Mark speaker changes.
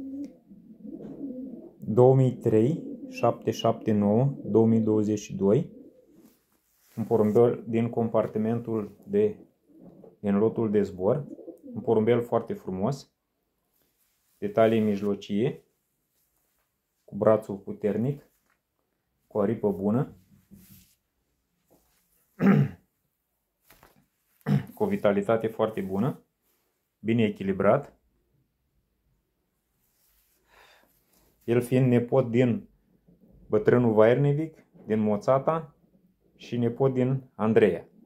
Speaker 1: 2003 779 2022. Un porumbel din compartimentul din lotul de zbor. Un porumbel foarte frumos. Detalii mijlocie. Cu brațul puternic. Cu aripă bună. Cu o vitalitate foarte bună. Bine echilibrat. El fiind nepot din bătrânul Vairnevic, din Moțata și nepot din Andreea.